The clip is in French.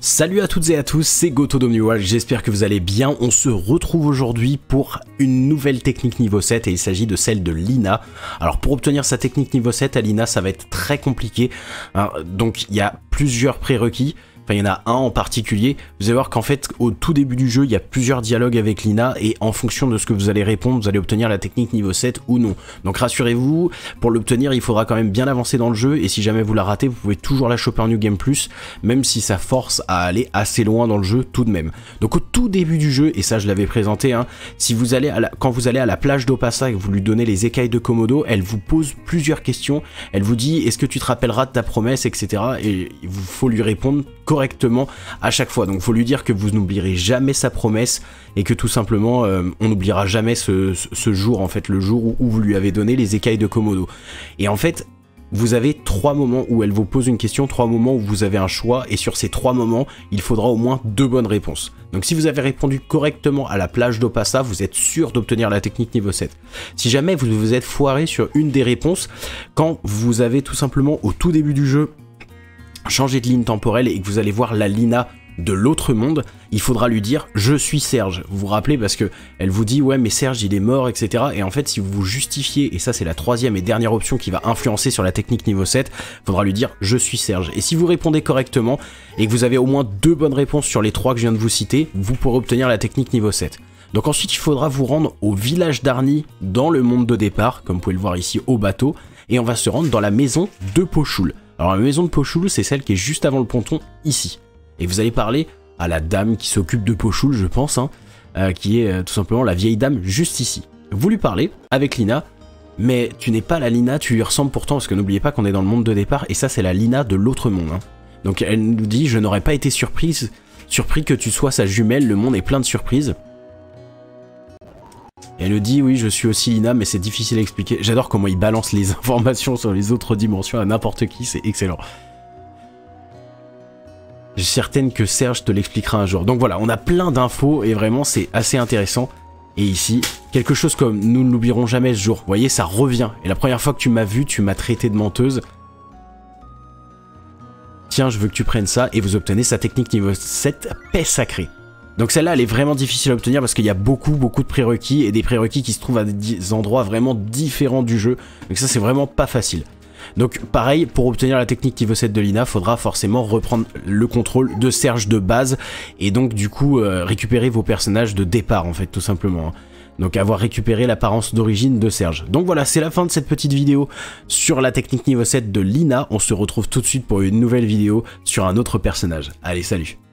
Salut à toutes et à tous, c'est Goto d'Omniworld, j'espère que vous allez bien. On se retrouve aujourd'hui pour une nouvelle technique niveau 7 et il s'agit de celle de Lina. Alors pour obtenir sa technique niveau 7 à Lina, ça va être très compliqué, hein. Donc il y a plusieurs prérequis. Enfin, il y en a un en particulier. Vous allez voir qu'en fait, au tout début du jeu, il y a plusieurs dialogues avec Lina et en fonction de ce que vous allez répondre, vous allez obtenir la technique niveau 7 ou non. Donc rassurez-vous, pour l'obtenir, il faudra quand même bien avancer dans le jeu et si jamais vous la ratez, vous pouvez toujours la choper en New Game Plus, même si ça force à aller assez loin dans le jeu tout de même. Donc au tout début du jeu, et ça je l'avais présenté, hein, si vous allez quand vous allez à la plage d'Opassa et que vous lui donnez les écailles de Komodo, elle vous pose plusieurs questions. Elle vous dit, est-ce que tu te rappelleras de ta promesse, etc. Et il faut lui répondre correctement à chaque fois. Donc il faut lui dire que vous n'oublierez jamais sa promesse et que tout simplement on n'oubliera jamais ce jour, en fait le jour où vous lui avez donné les écailles de Komodo. Et en fait vous avez 3 moments où elle vous pose une question, 3 moments où vous avez un choix et sur ces 3 moments il faudra au moins 2 bonnes réponses. Donc si vous avez répondu correctement à la plage d'Opassa, vous êtes sûr d'obtenir la technique niveau 7. Si jamais vous vous êtes foiré sur une des réponses, quand vous avez tout simplement au tout début du jeu changer de ligne temporelle et que vous allez voir la Lina de l'autre monde, il faudra lui dire je suis Serge. Vous vous rappelez parce que elle vous dit ouais mais Serge il est mort, etc. Et en fait si vous vous justifiez, et ça c'est la 3e et dernière option qui va influencer sur la technique niveau 7, il faudra lui dire je suis Serge. Et si vous répondez correctement et que vous avez au moins 2 bonnes réponses sur les 3 que je viens de vous citer, vous pourrez obtenir la technique niveau 7. Donc ensuite il faudra vous rendre au village d'Arni dans le monde de départ, comme vous pouvez le voir ici au bateau, et on va se rendre dans la maison de Pochoul. Alors la maison de Pochoul, c'est celle qui est juste avant le ponton, ici. Et vous allez parler à la dame qui s'occupe de Pochoul, je pense, hein, qui est tout simplement la vieille dame juste ici. Vous lui parlez avec Lina, mais tu n'es pas la Lina, tu lui ressembles pourtant, parce que n'oubliez pas qu'on est dans le monde de départ, et ça c'est la Lina de l'autre monde. Hein. Donc elle nous dit, je n'aurais pas été surpris que tu sois sa jumelle, le monde est plein de surprises. Et elle nous dit, oui, je suis aussi Lina, mais c'est difficile à expliquer. J'adore comment il balance les informations sur les autres dimensions à n'importe qui, c'est excellent. Je suis certaine que Serge te l'expliquera un jour. Donc voilà, on a plein d'infos et vraiment c'est assez intéressant. Et ici, quelque chose comme nous ne l'oublierons jamais ce jour. Vous voyez, ça revient. Et la première fois que tu m'as vu, tu m'as traité de menteuse. Tiens, je veux que tu prennes ça et vous obtenez sa technique niveau 7, paix sacrée. Donc celle-là, elle est vraiment difficile à obtenir parce qu'il y a beaucoup de prérequis et des prérequis qui se trouvent à des endroits vraiment différents du jeu. Donc ça, c'est vraiment pas facile. Donc pareil, pour obtenir la technique niveau 7 de Lina, faudra forcément reprendre le contrôle de Serge de base et donc du coup récupérer vos personnages de départ en fait, tout simplement. Donc avoir récupéré l'apparence d'origine de Serge. Donc voilà, c'est la fin de cette petite vidéo sur la technique niveau 7 de Lina. On se retrouve tout de suite pour une nouvelle vidéo sur un autre personnage. Allez, salut!